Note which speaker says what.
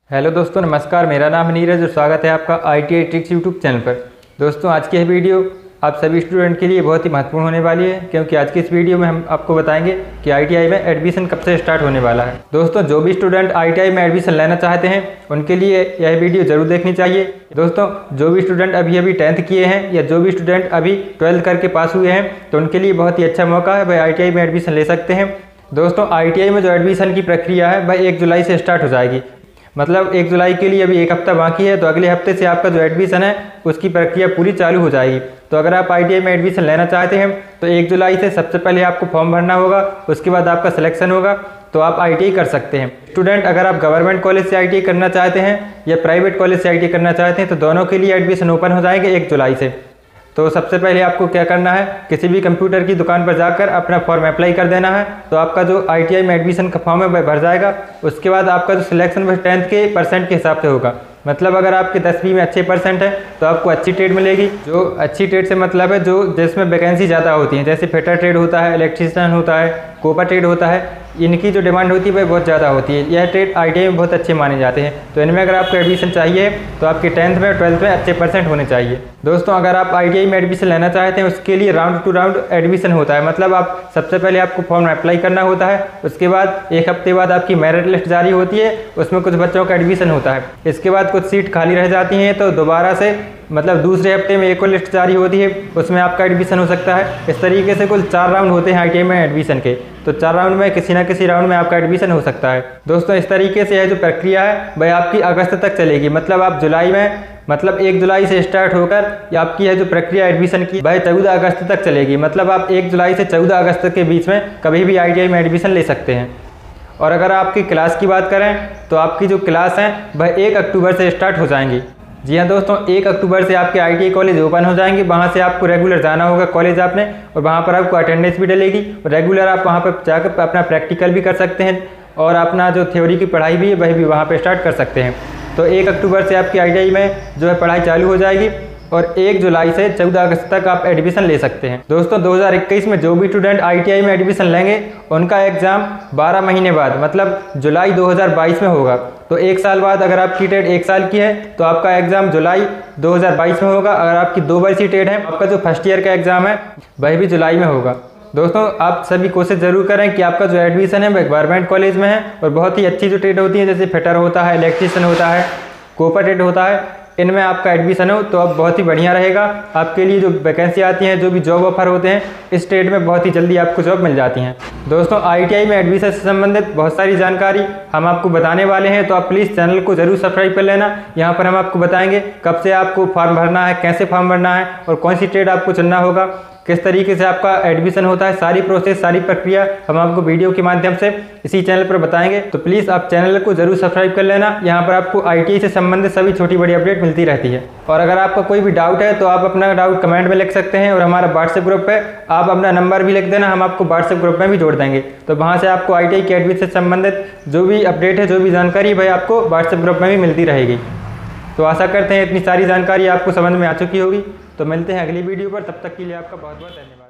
Speaker 1: Hello दोस्तों, नमस्कार। मेरा नाम है नीरज और स्वागत है आपका ITI ट्रिक्स यूट्यूब चैनल पर। दोस्तों, आज की यह वीडियो आप सभी स्टूडेंट के लिए बहुत ही महत्वपूर्ण होने वाली है, क्योंकि आज की इस वीडियो में हम आपको बताएंगे कि ITI में एडमिशन कब से स्टार्ट होने वाला है। दोस्तों, जो भी स्टूडेंट ITI में एडमिशन लेना चाहते हैं उनके लिए यह वीडियो ज़रूर देखनी चाहिए। दोस्तों, जो भी स्टूडेंट अभी 10th किए हैं या जो भी स्टूडेंट अभी 12th करके पास हुए हैं तो उनके लिए बहुत ही अच्छा मौका है, वह ITI में एडमिशन ले सकते हैं। दोस्तों, ITI में जो एडमिशन की प्रक्रिया है वह 1 जुलाई से स्टार्ट हो जाएगी। मतलब 1 जुलाई के लिए अभी 1 हफ्ता बाकी है, तो अगले हफ्ते से आपका जो एडमिशन है उसकी प्रक्रिया पूरी चालू हो जाएगी। तो अगर आप ITI में एडमिशन लेना चाहते हैं तो 1 जुलाई से सबसे पहले आपको फॉर्म भरना होगा, उसके बाद आपका सिलेक्शन होगा तो आप ITI कर सकते हैं। स्टूडेंट अगर आप गवर्नमेंट कॉलेज से ITI करना चाहते हैं या प्राइवेट कॉलेज से ITI करना चाहते हैं तो दोनों के लिए एडमिशन ओपन हो जाएंगे 1 जुलाई से। तो सबसे पहले आपको क्या करना है, किसी भी कंप्यूटर की दुकान पर जाकर अपना फॉर्म अप्लाई कर देना है। तो आपका जो ITI में एडमिशन का फॉर्म है वह भर जाएगा। उसके बाद आपका जो सिलेक्शन वह 10th के % के हिसाब से होगा। मतलब अगर आपके 10वीं में अच्छे % है तो आपको अच्छी ट्रेड मिलेगी। जो अच्छी ट्रेड से मतलब है जो जिसमें वैकेंसी ज़्यादा होती है, जैसे फिटर ट्रेड होता है, इलेक्ट्रीशियन होता है, कोपर ट्रेड होता है, इनकी जो डिमांड होती है वह बहुत ज़्यादा होती है। यह ट्रेड ITI में बहुत अच्छे माने जाते हैं। तो इनमें अगर आपको एडमिशन चाहिए तो आपके 10th में और 12th में अच्छे % होने चाहिए। दोस्तों, अगर आप ITI में एडमिशन लेना चाहते हैं उसके लिए राउंड टू राउंड एडमिशन होता है। मतलब आप सबसे पहले आपको फॉर्म अप्लाई करना होता है, उसके बाद 1 हफ्ते बाद आपकी मेरिट लिस्ट जारी होती है, उसमें कुछ बच्चों का एडमिशन होता है। इसके बाद कुछ सीट खाली रह जाती हैं तो दोबारा से मतलब दूसरे हफ्ते में एक और लिस्ट जारी होती है, उसमें आपका एडमिशन हो सकता है। इस तरीके से कुल 4 राउंड होते हैं ITI में एडमिशन के। तो 4 राउंड में किसी न किसी राउंड में आपका एडमिशन हो सकता है। दोस्तों, इस तरीके से यह जो प्रक्रिया है वह आपकी अगस्त तक चलेगी। मतलब आप जुलाई में 1 जुलाई से स्टार्ट होकर आपकी यह जो प्रक्रिया एडमिशन की वह 14 अगस्त तक चलेगी। मतलब आप 1 जुलाई से 14 अगस्त के बीच में कभी भी ITI में एडमिशन ले सकते हैं। और अगर आपकी क्लास की बात करें तो आपकी जो क्लास हैं वह 1 अक्टूबर से स्टार्ट हो जाएंगी। जी हाँ दोस्तों, 1 अक्टूबर से आपके ITI कॉलेज ओपन हो जाएंगे। वहाँ से आपको रेगुलर जाना होगा कॉलेज आपने, और वहाँ पर आपको अटेंडेंस भी डलेगी। और रेगुलर आप वहाँ पर जाकर अपना प्रैक्टिकल भी कर सकते हैं और अपना जो थ्योरी की पढ़ाई भी है वह भी वहाँ पर स्टार्ट कर सकते हैं। तो 1 अक्टूबर से आपकी ITI में जो है पढ़ाई चालू हो जाएगी और 1 जुलाई से 14 अगस्त तक आप एडमिशन ले सकते हैं। दोस्तों, 2021 में जो भी स्टूडेंट ITI में एडमिशन लेंगे उनका एग्ज़ाम 12 महीने बाद मतलब जुलाई 2022 में होगा। तो 1 साल बाद अगर आपकी टेट 1 साल की है तो आपका एग्ज़ाम जुलाई 2022 में होगा। अगर आपकी 2 वर्षीय टेट है आपका जो फर्स्ट ईयर का एग्ज़ाम है वह भी जुलाई में होगा। दोस्तों, आप सभी कोशिश ज़रूर करें कि आपका जो एडमिशन है वह गवर्नमेंट कॉलेज में है और बहुत ही अच्छी जो ट्रेड होती है, जैसे फिटर होता है, इलेक्ट्रीशियन होता है, कोपर ट्रेड होता है, इनमें आपका एडमिशन हो तो अब बहुत ही बढ़िया रहेगा। आपके लिए जो वैकेंसी आती हैं, जो भी जॉब ऑफर होते हैं, इस ट्रेड में बहुत ही जल्दी आपको जॉब मिल जाती हैं। दोस्तों, ITI में एडमिशन से संबंधित बहुत सारी जानकारी हम आपको बताने वाले हैं, तो आप प्लीज़ चैनल को ज़रूर सब्सक्राइब कर लेना। यहाँ पर हम आपको बताएंगे कब से आपको फॉर्म भरना है, कैसे फॉर्म भरना है और कौन सी ट्रेड आपको चुनना होगा, किस तरीके से आपका एडमिशन होता है, सारी प्रोसेस, सारी प्रक्रिया हम आपको वीडियो के माध्यम से इसी चैनल पर बताएंगे। तो प्लीज़ आप चैनल को जरूर सब्सक्राइब कर लेना। यहाँ पर आपको ITI से संबंधित सभी छोटी बड़ी अपडेट मिलती रहती है। और अगर आपका कोई भी डाउट है तो आप अपना डाउट कमेंट में लिख सकते हैं और हमारा व्हाट्सएप ग्रुप है, आप अपना नंबर भी लिख देना, हम आपको व्हाट्सएप ग्रुप में भी जोड़ देंगे। तो वहाँ से आपको ITI के एडमिशन से संबंधित जो भी अपडेट है, जो भी जानकारी वह आपको व्हाट्सएप ग्रुप में भी मिलती रहेगी। तो आशा करते हैं इतनी सारी जानकारी आपको समझ में आ चुकी होगी। तो मिलते हैं अगली वीडियो पर, तब तक के लिए आपका बहुत बहुत धन्यवाद।